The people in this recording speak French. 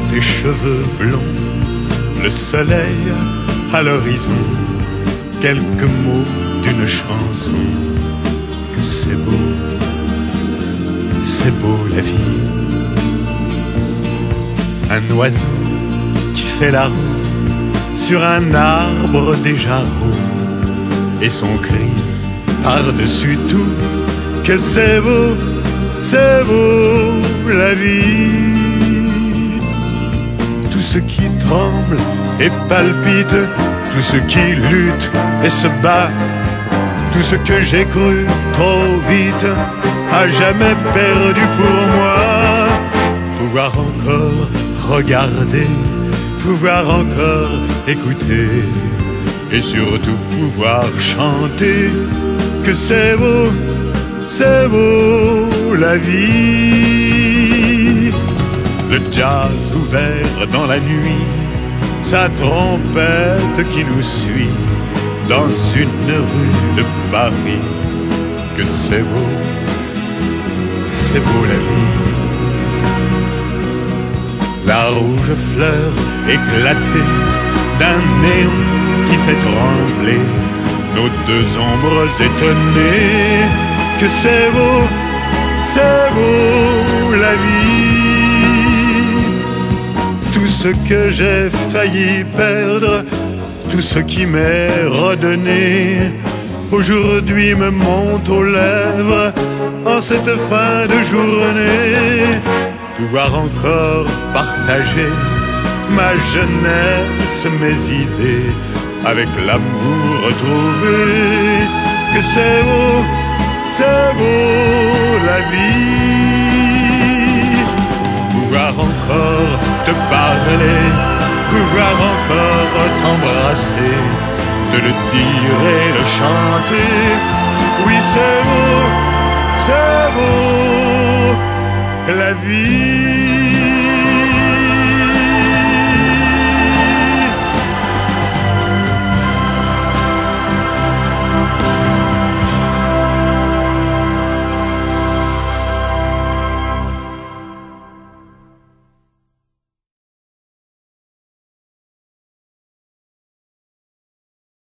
tes cheveux blonds, le soleil à l'horizon, quelques mots d'une chanson. Que c'est beau la vie. Un oiseau qui fait la roue sur un arbre déjà roux, et son cri par-dessus tout. Que c'est beau la vie. Tout ce qui tremble et palpite, tout ce qui lutte et se bat, tout ce que j'ai cru trop vite, à jamais perdu pour moi. Pouvoir encore regarder, pouvoir encore écouter, et surtout pouvoir chanter. Que c'est beau la vie. Le jazz ouvert dans la nuit, sa trompette qui nous suit dans une rue de Paris. Que c'est beau la vie. La rouge fleur éclatée d'un néon qui fait trembler nos deux ombres étonnées. Que c'est beau la vie. Tout ce que j'ai failli perdre, tout ce qui m'est redonné, aujourd'hui me monte aux lèvres en cette fin de journée. Pouvoir encore partager ma jeunesse, mes idées, avec l'amour retrouvé. Que c'est beau la vie. Pouvoir encore te parler, pouvoir encore t'embrasser, te le dire et le chanter. Oui, c'est beau la vie.